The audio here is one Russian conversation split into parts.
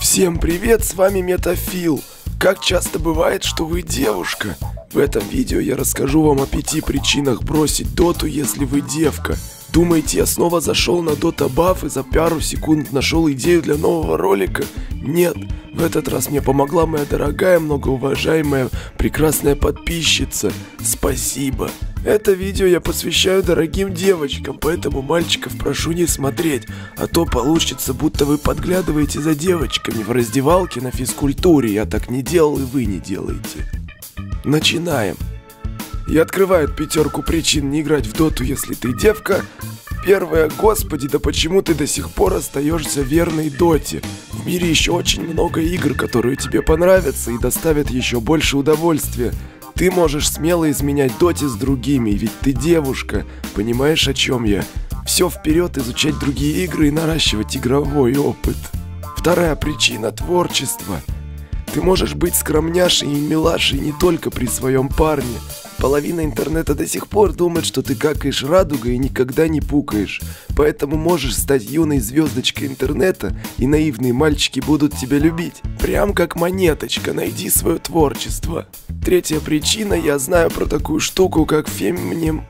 Всем привет, с вами Метафил. Как часто бывает, что вы девушка? В этом видео я расскажу вам о 5 причинах бросить доту, если вы девка. Думаете, я снова зашел на Дота Баф и за пару секунд нашел идею для нового ролика? Нет, в этот раз мне помогла моя дорогая, многоуважаемая, прекрасная подписчица. Спасибо. Это видео я посвящаю дорогим девочкам, поэтому мальчиков прошу не смотреть, а то получится, будто вы подглядываете за девочками в раздевалке на физкультуре. Я так не делал, и вы не делаете. Начинаем. И открывают 5 причин не играть в доту, если ты девка. Первое: господи, да почему ты до сих пор остаешься верной доте? В мире еще очень много игр, которые тебе понравятся и доставят еще больше удовольствия. Ты можешь смело изменять доте с другими, ведь ты девушка. Понимаешь, о чем я? Все вперед, изучать другие игры и наращивать игровой опыт. Вторая причина: творчество. Ты можешь быть скромняшей и милашей не только при своем парне. Половина интернета до сих пор думает, что ты какаешь радугой и никогда не пукаешь. Поэтому можешь стать юной звездочкой интернета, и наивные мальчики будут тебя любить. Прям как монеточка, найди свое творчество. Третья причина: я знаю про такую штуку, как феминизм.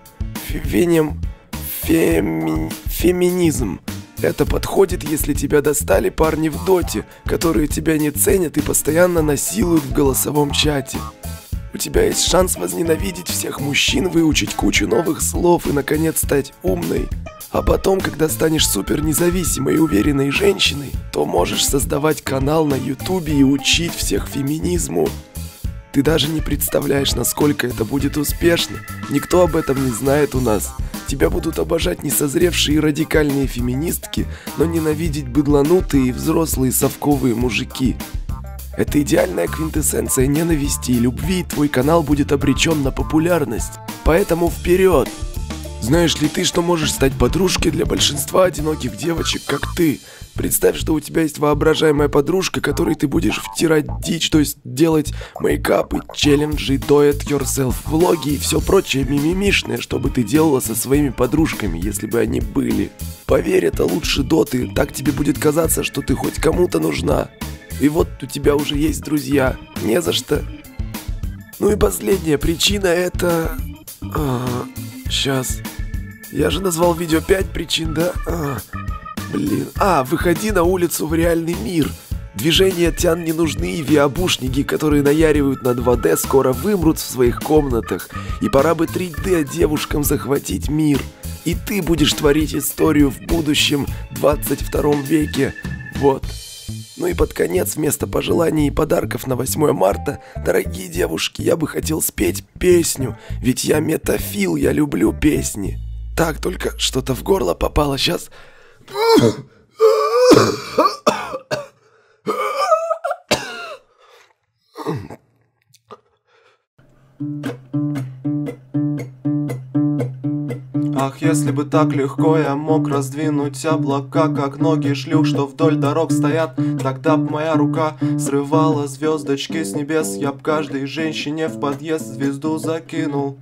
Это подходит, если тебя достали парни в доте, которые тебя не ценят и постоянно насилуют в голосовом чате. У тебя есть шанс возненавидеть всех мужчин, выучить кучу новых слов и, наконец, стать умной. А потом, когда станешь супер независимой и уверенной женщиной, то можешь создавать канал на ютубе и учить всех феминизму. Ты даже не представляешь, насколько это будет успешно. Никто об этом не знает у нас. Тебя будут обожать несозревшие и радикальные феминистки, но ненавидеть быдланутые и взрослые совковые мужики. Это идеальная квинтэссенция ненависти и любви, и твой канал будет обречен на популярность. Поэтому вперед! Знаешь ли ты, что можешь стать подружкой для большинства одиноких девочек, как ты? Представь, что у тебя есть воображаемая подружка, которой ты будешь втирать дичь, то есть делать мейкапы, челленджи, do-it-yourself влоги и все прочее мимимишное, что бы ты делала со своими подружками, если бы они были. Поверь, это лучше доты, так тебе будет казаться, что ты хоть кому-то нужна. И вот у тебя уже есть друзья, не за что. Ну и последняя причина — это... Сейчас. Я же назвал видео 5 причин, да? Выходи на улицу в реальный мир. Движения тян не нужны, и виабушники, которые наяривают на 2D, скоро вымрут в своих комнатах. И пора бы 3D девушкам захватить мир. И ты будешь творить историю в будущем 22 веке. Вот. Ну и под конец, вместо пожеланий и подарков на 8 марта, дорогие девушки, я бы хотел спеть песню, ведь я метафил, я люблю песни. Так, только что-то в горло попало, сейчас... Ах, если бы так легко я мог раздвинуть облака, как ноги шлюх, что вдоль дорог стоят, тогда б моя рука срывала звездочки с небес, я б каждой женщине в подъезд звезду закинул.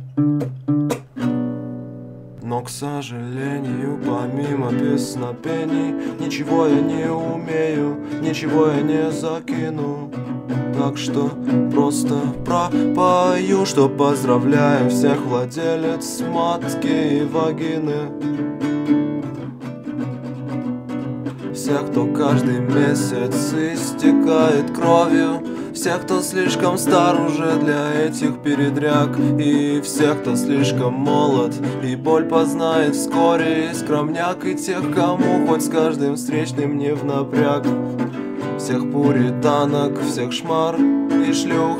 Но, к сожалению, помимо песнопений, ничего я не умею, ничего я не закину. Так что просто пропою, что поздравляю всех владелец матки и вагины. Всех, кто каждый месяц истекает кровью, всех, кто слишком стар уже для этих передряг, и всех, кто слишком молод и боль познает вскоре, и скромняк, и тех, кому хоть с каждым встречным не в напряг. Всех пуританок, всех шмар и шлюх,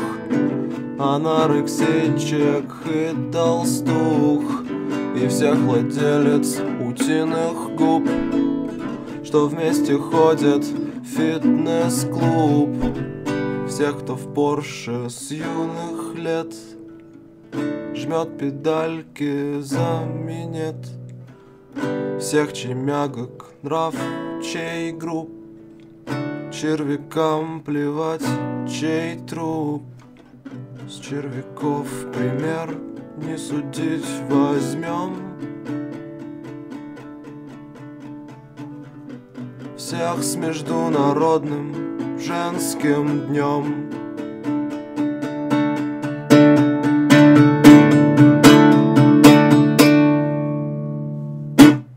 анорексичек и толстух, и всех владелец утиных губ, что вместе ходят в фитнес-клуб. Всех, кто в Порше с юных лет жмет педальки за минет. Всех, чей мягок нрав, чей груб, червякам плевать, чей труп. С червяков пример не судить возьмем. Всех с международным женским днем.